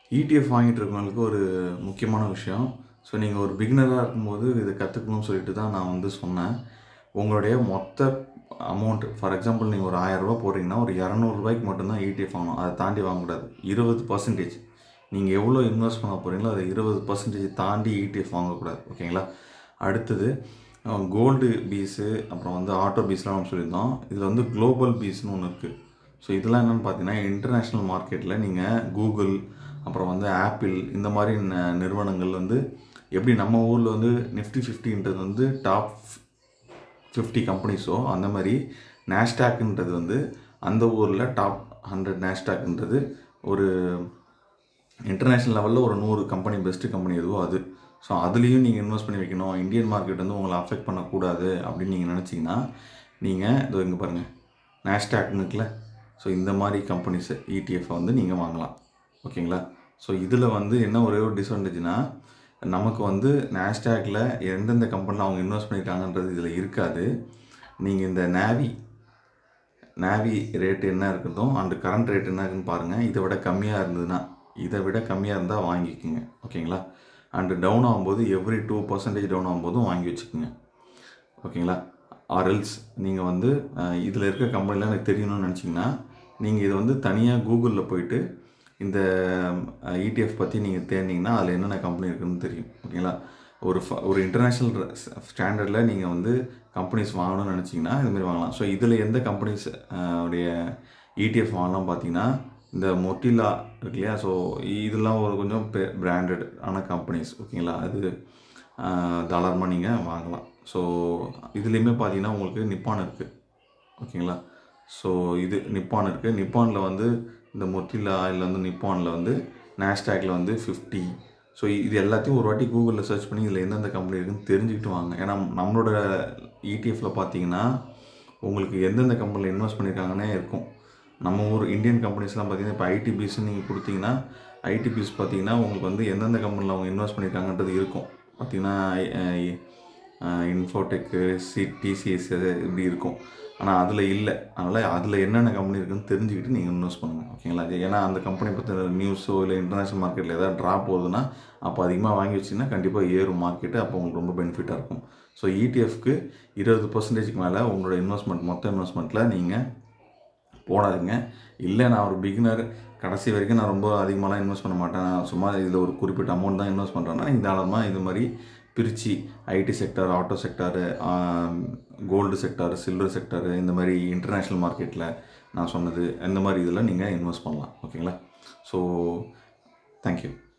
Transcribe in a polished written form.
ETF வாங்கிட்டு இருக்கவங்களுக்கு ஒரு முக்கியமான விஷயம். ஸோ நீங்கள் ஒரு பிகினராக இருக்கும்போது இதை கற்றுக்கணும்னு சொல்லிட்டு தான் நான் வந்து சொன்னேன். உங்களுடைய மொத்த அமௌண்ட் ஃபார் எக்ஸாம்பிள் நீங்கள் ஒரு 1000 ரூபா போடுறீங்கன்னா ஒரு 200 ரூபாய்க்கு மட்டும்தான் ETF வாங்கணும். அதை தாண்டி வாங்கக்கூடாது. 20% நீங்கள் எவ்வளோ இன்வெஸ்ட் பண்ண போகிறீங்களோ அதை 20% தாண்டி ETF வாங்கக்கூடாது. ஓகேங்களா? அடுத்தது கோல்டு பீஸு, அப்புறம் வந்து ஆட்டோ பீஸ்லாம் நம்ம சொல்லியிருந்தோம். இதில் வந்து குளோபல் பீஸ்னு ஒன்று இருக்குது. ஸோ இதெல்லாம் என்னென்னு பார்த்தீங்கன்னா, இன்டர்நேஷ்னல் மார்க்கெட்டில் நீங்கள் கூகுள், அப்புறம் வந்து ஆப்பிள், இந்த மாதிரி நிறுவனங்கள் வந்து எப்படி நம்ம ஊரில் வந்து நிஃப்டி 50ன்றது வந்து டாப் 50 கம்பெனிஸோ, அந்த மாதிரி நாஸ்டாக்ன்றது வந்து அந்த ஊரில் டாப் 100 நாஸ்டாக்ன்றது ஒரு இன்டர்நேஷ்னல் லெவலில் ஒரு 100 கம்பெனி, பெஸ்ட்டு கம்பெனி எதுவோ அது. ஸோ அதுலேயும் நீங்கள் இன்வெஸ்ட் பண்ணி வைக்கணும், இந்தியன் மார்க்கெட் வந்து உங்களை அஃபெக்ட் பண்ணக்கூடாது அப்படின்னு நீங்கள் நினச்சிங்கன்னா, நீங்கள் இதோ இங்கே பாருங்கள், நாஸ்டாக்னு இருக்குல்ல. ஸோ இந்த மாதிரி கம்பெனிஸை ETF வந்து நீங்கள் வாங்கலாம். ஓகேங்களா? ஸோ இதில் வந்து என்ன ஒரே ஒரு டிஸ்அட்வான்டேஜ்னால், நமக்கு வந்து நாஸ்டாக்ல எந்தெந்த கம்பெனியில் அவங்க இன்வெஸ்ட் பண்ணியிருக்காங்கன்றது இதில் இருக்காது. நீங்கள் இந்த நாவி ரேட் என்ன இருக்குதோ அண்ட் கரண்ட் ரேட் என்ன இருக்குன்னு பாருங்கள். இதை விட கம்மியாக இருந்ததுன்னா, இதை விட கம்மியாக இருந்தால் வாங்கிக்கோங்க. ஓகேங்களா? அண்டு டவுன் ஆகும்போது எவ்ரி 2% டவுன் ஆகும்போதும் வாங்கி வச்சுக்கோங்க. ஓகேங்களா? ஆர்எல்ஸ் நீங்கள் வந்து இதில் இருக்க கம்பெனிலாம் எனக்கு தெரியணும்னு நினச்சிங்கன்னா, நீங்கள் இதை வந்து தனியாக கூகுளில் போயிட்டு இந்த ETF பற்றி நீங்கள் தேடினீங்கன்னா அதில் என்னென்ன கம்பெனி இருக்குதுன்னு தெரியும். ஓகேங்களா? ஒரு இன்டர்நேஷ்னல் ஸ்டாண்டர்டில் நீங்கள் வந்து கம்பெனிஸ் வாங்கணும்னு நினச்சிங்கன்னா இதுமாரி வாங்கலாம். ஸோ இதில் எந்த கம்பெனிஸ் உடைய ETF வாங்கலாம் பார்த்தீங்கன்னா, இந்த மொட்டிலா இருக்கு இல்லையா? ஸோ இதெல்லாம் ஒரு கொஞ்சம் பிராண்டட் ஆன கம்பெனிஸ். ஓகேங்களா? அது தாராளமாக நீங்கள் வாங்கலாம். ஸோ இதுலேயுமே பார்த்தீங்கன்னா உங்களுக்கு நிப்பான் இருக்குது. ஓகேங்களா? ஸோ இது நிப்பான் இருக்குது. நிப்பானில் வந்து இந்த மொட்டிலா இல்லை வந்து நிப்பானில் வந்து நாஸ்டாக்ல வந்து 50. ஸோ இது எல்லாத்தையும் ஒரு வாட்டி கூகுளில் சர்ச் பண்ணி இதில் எந்தெந்த கம்பெனி இருக்குதுன்னு தெரிஞ்சுக்கிட்டு வாங்க. ஏன்னா நம்மளோட ETFல பார்த்தீங்கன்னா உங்களுக்கு எந்தெந்த கம்பெனியில் இன்வெஸ்ட் பண்ணியிருக்காங்கன்னே இருக்கும். நம்ம ஊர் இந்தியன் கம்பெனிஸ்லாம் பார்த்தீங்கன்னா, இப்போ ITBஸ்ன்னு நீங்கள் கொடுத்தீங்கன்னா, ITBஸ் பார்த்தீங்கன்னா உங்களுக்கு வந்து எந்தெந்த கம்பெனியில் அவங்க இன்வெஸ்ட் பண்ணியிருக்காங்கன்றது இருக்கும். பார்த்தீங்கன்னா இன்ஃபோடெக்கு, TCS இப்படி இருக்கும். ஆனால் அதில் இல்லை. அதனால் அதில் என்னென்ன கம்பெனி இருக்குதுன்னு தெரிஞ்சுக்கிட்டு நீங்கள் இன்வெஸ்ட் பண்ணுங்கள். ஓகேங்களா? ஏன்னா அந்த கம்பெனி பற்றி நியூஸோ இல்லை இன்டர்நேஷ்னல் மார்க்கெட்டில் ஏதாவது ட்ராப் போகுதுன்னா அப்போ அதிகமாக வாங்கி வச்சிங்கன்னா கண்டிப்பாக ஏறும் மார்க்கெட்டு. அப்போ உங்களுக்கு ரொம்ப பெனிஃபிட்டாக இருக்கும். ஸோ ETFக்கு 20%க்கு மேலே உங்களோட மொத்த இன்வெஸ்ட்மெண்ட்டில் நீங்கள் போடாதீங்க. இல்லை நான் ஒரு பிகினர், கடைசி வரைக்கும் நான் ரொம்ப அதிகமாகலாம் இன்வெஸ்ட் பண்ண மாட்டேன், சும்மா இதில் ஒரு குறிப்பிட்ட அமௌண்ட் தான் இன்வெஸ்ட் பண்ணுறேன்னா நீங்கள் தாராளமாக இது மாதிரி பிரித்து IT sector, auto sector, gold sector, silver sector, இந்த மாதிரி இன்டர்நேஷ்னல் மார்க்கெட்டில் நான் சொன்னது இந்த மாதிரி இதில் நீங்கள் இன்வெஸ்ட் பண்ணலாம். ஓகேங்களா? So thank you.